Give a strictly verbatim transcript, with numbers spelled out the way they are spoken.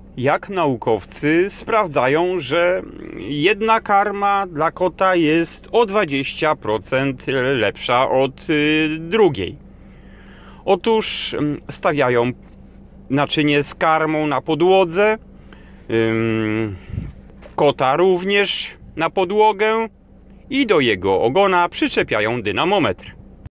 jak naukowcy sprawdzają, że jedna karma dla kota jest o dwadzieścia procent lepsza od drugiej. Otóż stawiają naczynie z karmą na podłodze, kota również na podłogę i do jego ogona przyczepiają dynamometr.